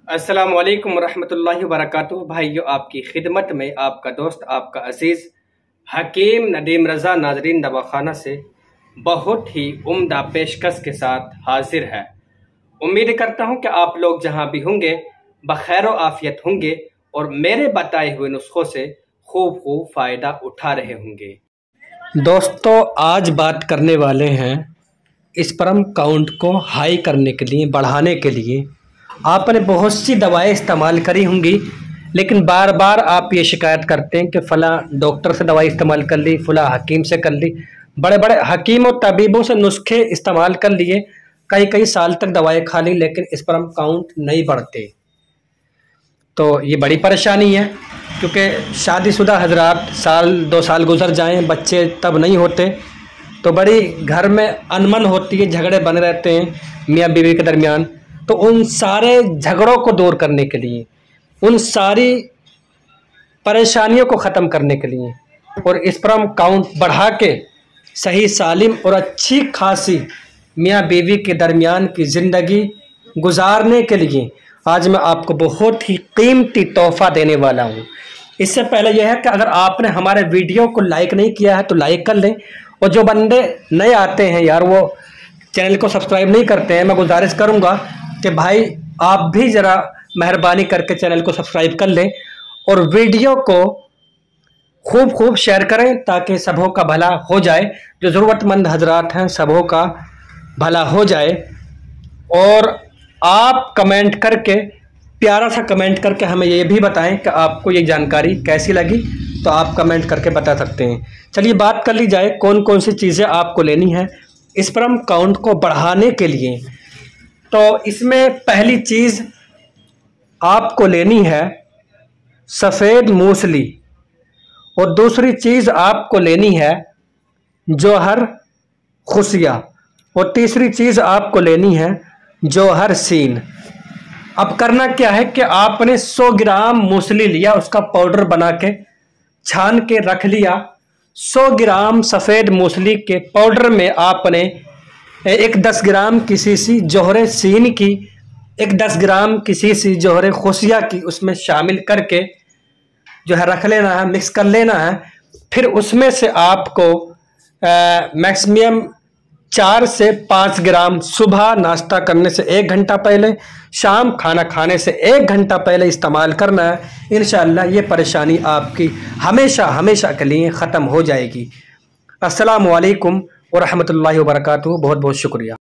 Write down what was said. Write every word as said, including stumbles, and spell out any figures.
अस्सलामु अलैकुम रहमतुल्लाहि व बरकातुहू। भाइयों, आपकी खिदमत में आपका दोस्त, आपका अजीज़ हकीम नदीम रज़ा नाजरीन दवाखाना से बहुत ही उम्दा पेशकश के साथ हाजिर है। उम्मीद करता हूं कि आप लोग जहां भी होंगे बखैर आफियत होंगे और मेरे बताए हुए नुस्खों से खूब खूब फ़ायदा उठा रहे होंगे। दोस्तों, आज बात करने वाले हैं स्पर्म काउंट को हाई करने के लिए, बढ़ाने के लिए। आपने बहुत सी दवाएं इस्तेमाल करी होंगी, लेकिन बार बार आप ये शिकायत करते हैं कि फ़लाँ डॉक्टर से दवाई इस्तेमाल कर ली, फ़लाँ हकीम से कर ली, बड़े बड़े हकीम और तबीबों से नुस्खे इस्तेमाल कर लिए, कई कई साल तक दवाएं खा ली, लेकिन स्पर्म काउंट नहीं बढ़ते। तो ये बड़ी परेशानी है, क्योंकि शादीशुदा हजरात साल दो साल गुजर जाएं, बच्चे तब नहीं होते, तो बड़ी घर में अनमन होती है, झगड़े बने रहते हैं मियाँ बीवी के दरमियान। तो उन सारे झगड़ों को दूर करने के लिए, उन सारी परेशानियों को ख़त्म करने के लिए और स्पर्म काउंट बढ़ा के सही सालिम और अच्छी खासी मियाँ बीवी के दरमियान की ज़िंदगी गुजारने के लिए आज मैं आपको बहुत ही कीमती तोहफ़ा देने वाला हूँ। इससे पहले यह है कि अगर आपने हमारे वीडियो को लाइक नहीं किया है तो लाइक कर लें, और जो बंदे नए आते हैं यार, वो चैनल को सब्सक्राइब नहीं करते हैं, मैं गुजारिश करूँगा कि भाई आप भी ज़रा मेहरबानी करके चैनल को सब्सक्राइब कर लें और वीडियो को खूब खूब शेयर करें, ताकि सबों का भला हो जाए। जो ज़रूरतमंद हजरात हैं सबों का भला हो जाए। और आप कमेंट करके, प्यारा सा कमेंट करके हमें ये भी बताएं कि आपको ये जानकारी कैसी लगी, तो आप कमेंट करके बता सकते हैं। चलिए बात कर ली जाए कौन कौन सी चीज़ें आपको लेनी है स्पर्म काउंट को बढ़ाने के लिए। तो इसमें पहली चीज़ आपको लेनी है सफ़ेद मूसली, और दूसरी चीज़ आपको लेनी है जौहर खुशिया, और तीसरी चीज़ आपको लेनी है जौहर सीन। अब करना क्या है कि आपने सौ ग्राम मूसली लिया, उसका पाउडर बना के छान के रख लिया। सौ ग्राम सफ़ेद मूसली के पाउडर में आपने एक दस ग्राम की शीशी जौहर सीन की, एक दस ग्राम की शीशी जौहर खुशिया की उसमें शामिल करके जो है रख लेना है, मिक्स कर लेना है। फिर उसमें से आपको मैक्सिमम चार से पाँच ग्राम सुबह नाश्ता करने से एक घंटा पहले, शाम खाना खाने से एक घंटा पहले इस्तेमाल करना है। इंशाअल्लाह ये परेशानी आपकी हमेशा हमेशा के लिए ख़त्म हो जाएगी। अस्सलामु अलैकुम व रहमतुल्लाहि व बरकातुहू। बहुत बहुत शुक्रिया।